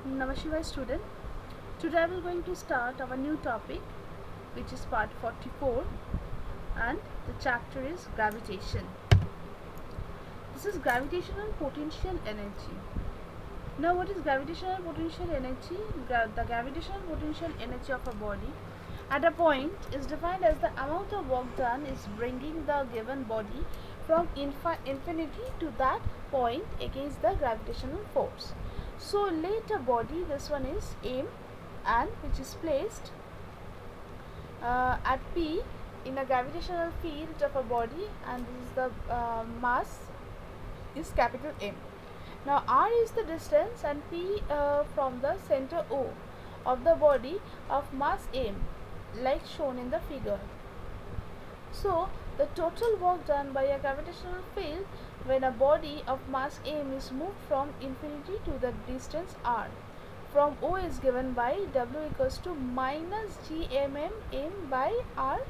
Namaskar student. Today we are going to start our new topic, which is part 44, and the chapter is gravitation. This is gravitational potential energy. Now what is gravitational potential energy? The gravitational potential energy of a body at a point is defined as the amount of work done is bringing the given body from infinity to that point against the gravitational force. So let a body, this one is M, and which is placed at P in a gravitational field of a body, and this is the mass is capital M. Now R is the distance and P from the center O of the body of mass M, like shown in the figure. So the total work done by a gravitational field when a body of mass M is moved from infinity to the distance R from O is given by W equals to minus GMM M by R.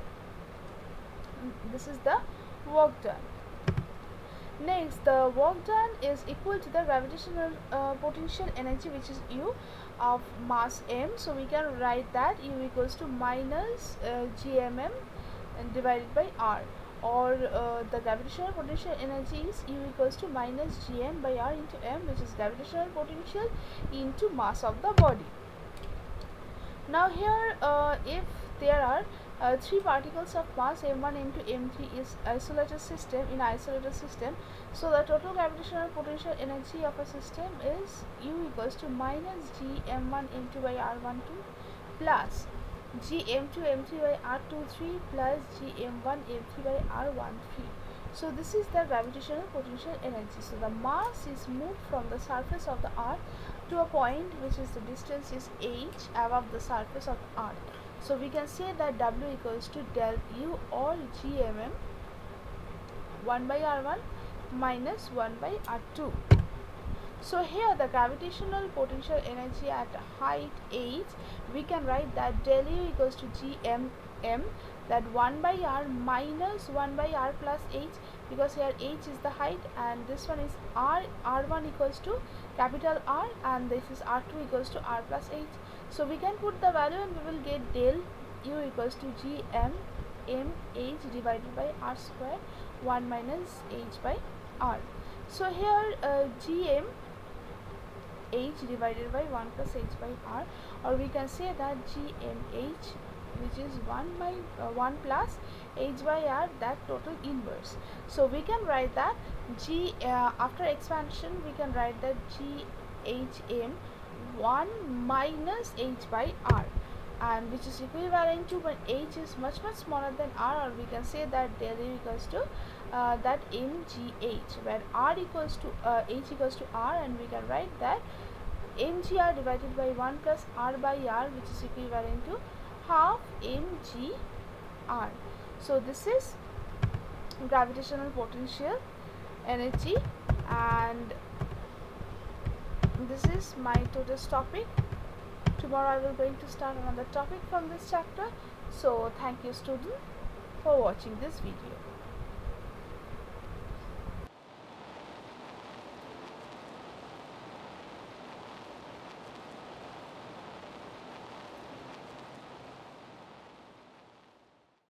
This is the work done. Next, the work done is equal to the gravitational potential energy, which is U of mass M. So we can write that U equals to minus GMM and divided by R, or the gravitational potential energy is U equals to minus Gm by R into M, which is gravitational potential into mass of the body. Now here if there are three particles of mass M1, M2, M3 is isolated system, in isolated system, so the total gravitational potential energy of a system is U equals to minus Gm1 M2 by R12 plus Gm2 M3 by R23 plus Gm1 M3 by R13. So this is the gravitational potential energy. So the mass is moved from the surface of the earth to a point which is the distance is h above the surface of the earth. So we can say that W equals to del U or Gmm 1 by R1 minus 1 by R2. So here the gravitational potential energy at height h, we can write that del U equals to Gmm, that 1 by R minus 1 by R plus h, because here h is the height and this one is R1 equals to capital R and this is R2 equals to R plus h. So we can put the value and we will get del U equals to Gmm h divided by R square 1 minus h by R. So here Gm h divided by 1 plus h by R, or we can say that GmH, which is 1 plus h by R, that total inverse. So we can write that after expansion we can write that GHM 1 minus h by R, and which is equivalent to when h is much smaller than R, or we can say that del U equals to that mgh, where R equals to h equals to R, and we can write that mgr divided by 1 plus R by R, which is equivalent to half mgr. So this is gravitational potential energy, and this is my today's topic. Tomorrow I will going to start another topic from this chapter. So thank you student for watching this video.